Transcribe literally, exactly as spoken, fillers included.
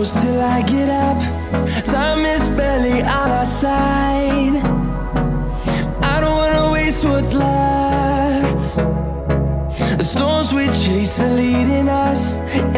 close till I get up. Time is barely on our side. I don't wanna waste what's left. The storms we chase are leading us